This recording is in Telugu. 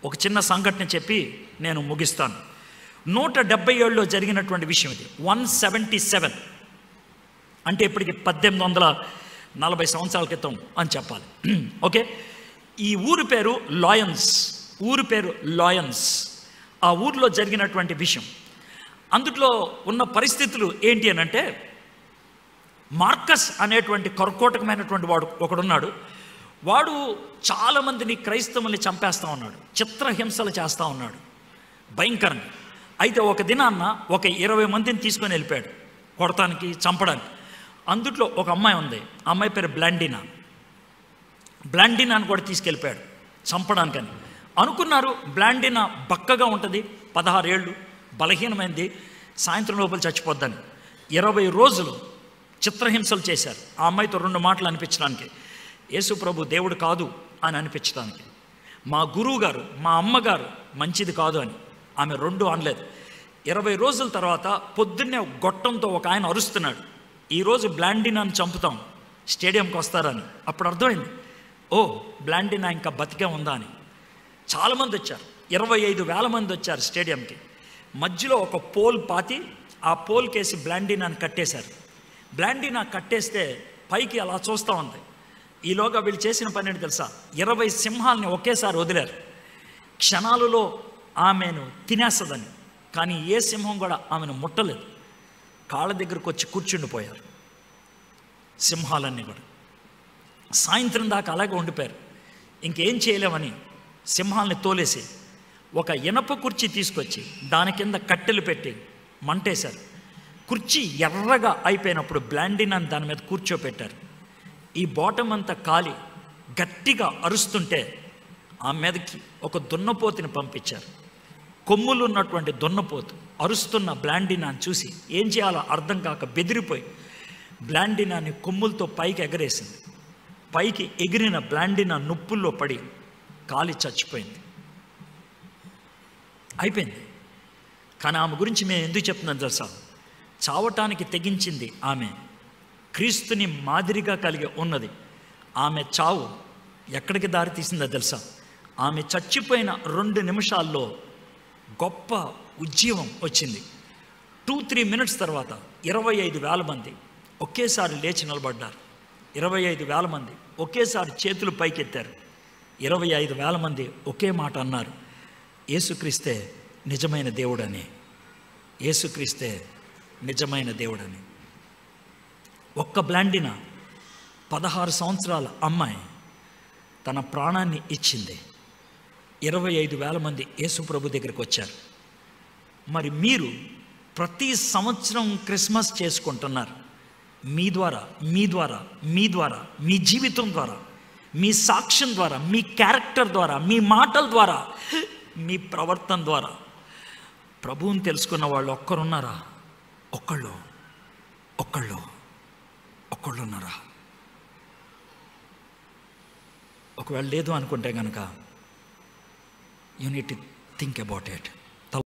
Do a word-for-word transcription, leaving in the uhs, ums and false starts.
ఒక చిన్న సంఘటన చెప్పి నేను ముగిస్తాను. నూట డెబ్బై ఏడులో జరిగినటువంటి విషయం ఇది. వన్ సెవెంటీ సెవెన్ అంటే ఇప్పటికి పద్దెనిమిది వందల నలభై సంవత్సరాల క్రితం అని చెప్పాలి. ఓకే, ఈ ఊరి పేరు లాయన్స్. ఊరి పేరు లాయన్స్. ఆ ఊరిలో జరిగినటువంటి విషయం, అందులో ఉన్న పరిస్థితులు ఏంటి అని అంటే, మార్కస్ అనేటువంటి కర్కోటకమైనటువంటి వాడు ఒకడున్నాడు. వాడు చాలామందిని క్రైస్తవుల్ని చంపేస్తూ ఉన్నాడు, చిత్రహింసలు చేస్తూ ఉన్నాడు భయంకరంగా. అయితే ఒక దినాన్న ఒక ఇరవై మందిని తీసుకొని వెళ్ళిపోయాడు కొడటానికి, చంపడానికి. అందుట్లో ఒక అమ్మాయి ఉంది, అమ్మాయి పేరు బ్లాండినా. బ్లాండినాని కూడా తీసుకెళ్ళిపోయాడు చంపడానికని. అనుకున్నారు బ్లాండినా బక్కగా ఉంటుంది, పదహారేళ్ళు, బలహీనమైంది, సాయంత్రం లోపల చచ్చిపోద్దని. ఇరవై రోజులు చిత్రహింసలు చేశారు ఆ అమ్మాయితో రెండు మాటలు అనిపించడానికి, యేసు ప్రభు దేవుడు కాదు అని అనిపించడానికి. మా గురువు గారు, మా అమ్మగారు మంచిది కాదు అని ఆమె రెండు అనలేదు. ఇరవై రోజుల తర్వాత పొద్దున్నే గొట్టంతో ఒక ఆయన అరుస్తున్నాడు, ఈరోజు బ్లాండినాని చంపుతాం, స్టేడియంకి వస్తారని. అప్పుడు అర్థమైంది, ఓ బ్లాండినా ఇంకా బతికే ఉందా అని. చాలామంది వచ్చారు, ఇరవై ఐదు వేల మంది వచ్చారు స్టేడియంకి. మధ్యలో ఒక పోల్ పాతి ఆ పోల్ కేసి బ్లాండినాని కట్టేశారు. బ్లాండినా కట్టేస్తే పైకి అలా చూస్తూ ఉంది. ఈలోగా వీళ్ళు చేసిన పని ఏంటి తెలుసా, ఇరవై సింహాలని ఒకేసారి వదిలారు, క్షణాలలో ఆమెను తినేస్తుందని. కానీ ఏ సింహం కూడా ఆమెను ముట్టలేదు. కాళ్ళ దగ్గరకు వచ్చి కూర్చుండిపోయారు సింహాలన్నీ కూడా. సాయంత్రం దాకా అలాగే ఉండిపోయారు. ఇంకేం చేయలేమని సింహాలని తోలేసి ఒక ఇనప కుర్చీ తీసుకొచ్చి దాని కింద కట్టెలు పెట్టి మంటేశారు. కుర్చీ ఎర్రగా అయిపోయినప్పుడు బ్లాండినాని దాని మీద కూర్చోపెట్టారు. ఈ బాటం అంతా కాలి గట్టిగా అరుస్తుంటే ఆ మీదకి ఒక దున్నపోతుని పంపించారు. కొమ్ములు ఉన్నటువంటి దున్నపోతు అరుస్తున్న బ్లాండినాని చూసి ఏం చేయాలో అర్థం కాక బెదిరిపోయి బ్లాండినాని కొమ్ములతో పైకి ఎగరేసింది. పైకి ఎగిరిన బ్లాండినా నొప్పుల్లో పడి కాలి చచ్చిపోయింది. అయిపోయింది. కానీ ఆమె గురించి మేము ఎందుకు చెప్తున్నాం తెలుసా, చావటానికి తెగించింది ఆమె, క్రీస్తుని మాదిరిగా కలిగి ఉన్నది. ఆమె చావు ఎక్కడికి దారి తీసిందో తెలుసా, ఆమె చచ్చిపోయిన రెండు నిమిషాల్లో గొప్ప ఉజ్జీవం వచ్చింది. టూ త్రీ మినిట్స్ తర్వాత ఇరవై ఐదు వేల మంది ఒకేసారి లేచి నిలబడ్డారు. ఇరవై ఐదు వేల మంది ఒకేసారి చేతులు పైకెత్తారు. ఇరవై ఐదు వేల మంది ఒకే మాట అన్నారు, యేసుక్రీస్తే నిజమైన దేవుడని, యేసుక్రీస్తే నిజమైన దేవుడని. ఒక్క బ్లాండినా పదహారు సంవత్సరాల అమ్మాయి తన ప్రాణాన్ని ఇచ్చింది. ఇరవై ఐదు వేల మంది యేసు ప్రభు దగ్గరికి వచ్చారు. మరి మీరు ప్రతి సంవత్సరం క్రిస్మస్ చేసుకుంటున్నారు. మీ ద్వారా మీ ద్వారా మీ ద్వారా మీ జీవితం ద్వారా, మీ సాక్ష్యం ద్వారా, మీ క్యారెక్టర్ ద్వారా, మీ మాటల ద్వారా, మీ ప్రవర్తన ద్వారా ప్రభువుని తెలుసుకున్న వాళ్ళు ఒక్కరున్నారా? ఒక్కళ్ళు ఒక్కళ్ళు ఒక్కళ్ళు ఉన్నారా? ఒకవేళ లేదు అనుకుంటే కనుక you need to think about it.